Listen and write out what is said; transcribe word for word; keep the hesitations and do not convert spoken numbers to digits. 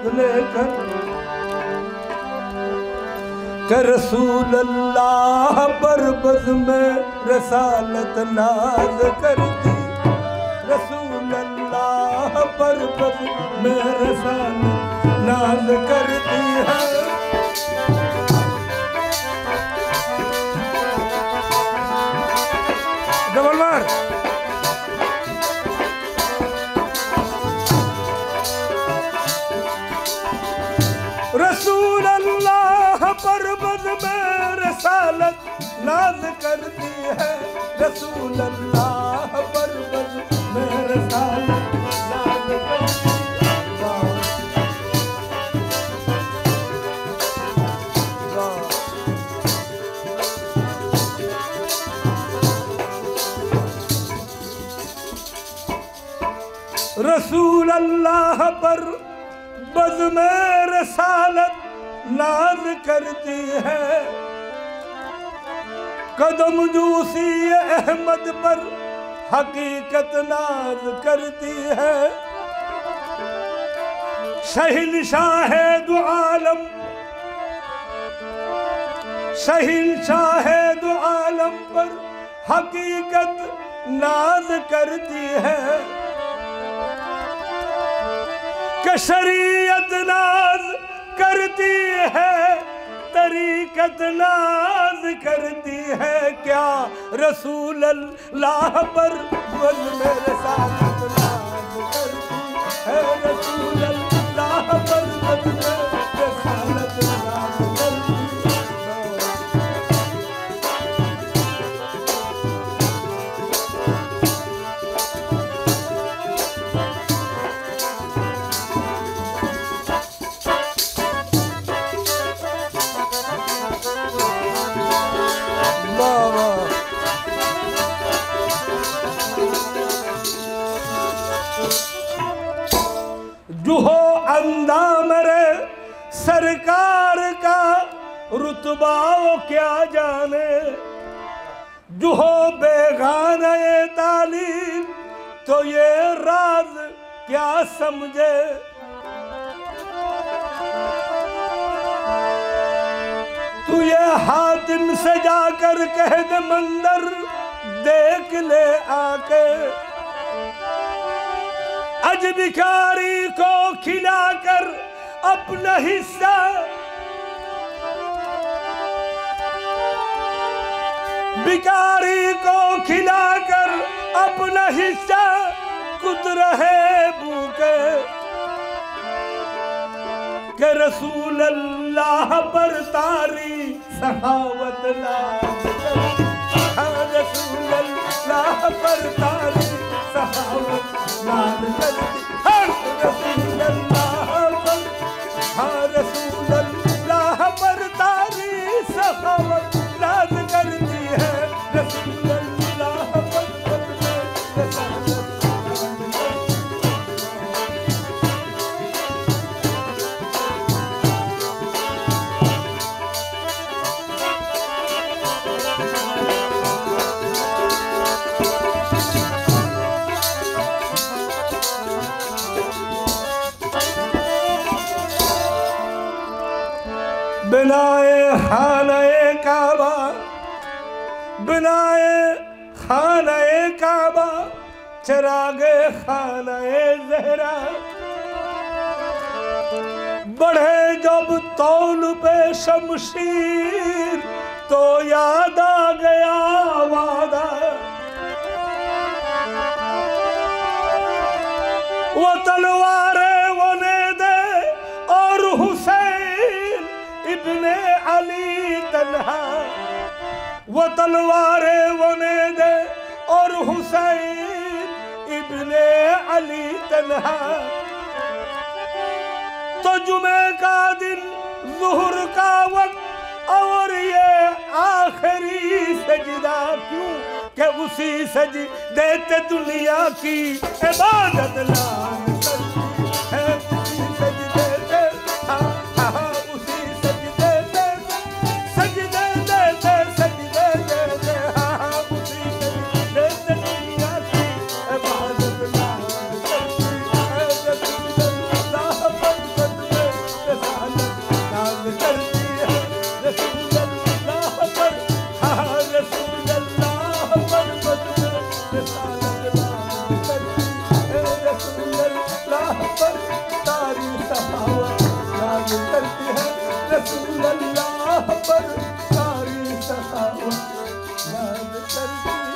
लेकर के रसूल अल्लाह पर बज़ में रसालत नाज करती, रसूल अल्लाह पर बज़ में रसालत नाज करती है। डबल मार। रसूल अल्लाह पर बज़ में रसालत नाज करती है, रसूल अल्लाह पर बज़ में रसालत नाज करती है। रसूल अल्लाह पर बज़ में रसालत नाज करती है, कदम जूसी अहमद पर हकीकत नाज करती है। शहंशाह दो आलम, शहंशाह दो आलम पर हकीकत नाज करती है, कि शरीयत नाज करती है, तरीकत नाज करती है। क्या रसूल अल्लाह पर बज़ में रसालत नाज करती है, रसूल अल्लाह पर बज़ में रसालत नाज करती जुहो अंदाम रे सरकार का रुतबा वो क्या जाने, जुहो बेगाने तालीम तो ये राज क्या समझे। तू ये हातिम से जाकर कह दे मंदर देख ले आके, अज भिखारी को खिलाकर अपना हिस्सा, भिखारी को खिलाकर अपना हिस्सा खुद रहे भूखे, के रसूल अल्लाह पर तारी सखावत नाज करती, रसूल अल्लाह पर तारी सखावत नाज करती, हर रसूल अल्लाह पर, हर रसूल अल्लाह पर तारी सखावत नाज करती है, रसूल अल्लाह पर रसालत बनाए खानाए काबा, बनाए खानाए काबा, चरागे खानाए ज़हरा, बढ़े जब तौल पे शमशीर तो याद आ गया वादा, वो तलवारे वो ने दे और हुसैन इब्ने अली तन्हा, वो तलवारे वो ने दे और हुसैन इब्ने अली तन्हा। तो जुमे का दिन ज़ुहर का वक्त और ये आखिरी सजदा क्यों, कि उसी सजदे ते दुनिया की इबादत नाम करती है, उसी सजदे ते हाँ हाँ उसी सजदे ते सजदे ते सजदे ते हाँ हाँ उसी सजदे ते दुनिया की इबादत नाम करती है, रसूल अल्लाह पर अल्लाह पर सारी सखावत याद करती